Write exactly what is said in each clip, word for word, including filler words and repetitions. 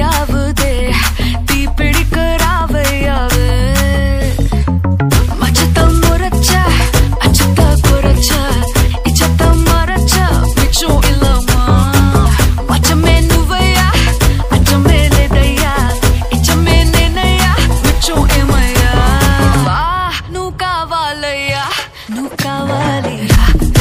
தீயாவுதே தீ பிடிக்கிறாவையாவே மச்சத்த முறைச்ச அச்சத்த குறைச்ச இச்சத்த மறைச்ச மிச்சம் இல்லமா மச்சமே நுவையா அச்சமே லேதையா இச்சமே நேனையா மிச்சம் ஏமையா வா நூ காவாலையா நூ காவாலியா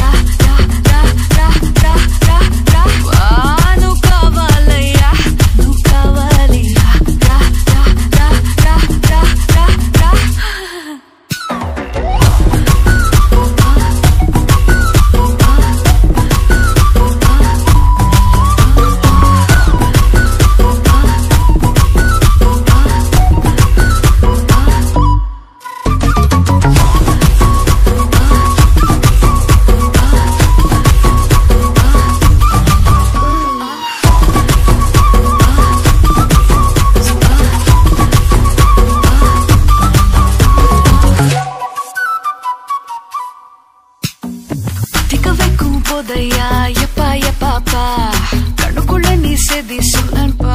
போதையா எப்பா எப்பாப்பா கண்ணுக்குள்ள நீ செதி சொல்லன்பா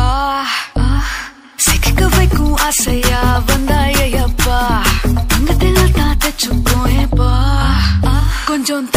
சிக்க வைக்கும் ஆசையா வந்தாயப்பா தங்கத்தில் தான் தச்சுக்கோ ஏப்பா கொஞ்சம்